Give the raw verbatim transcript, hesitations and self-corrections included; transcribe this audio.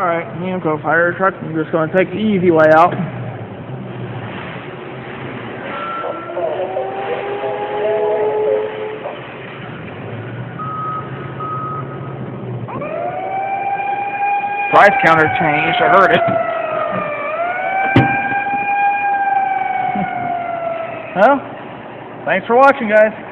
Alright, Namco fire truck. I'm just going to take the easy way out. Price counter changed, I heard it. Well, thanks for watching, guys.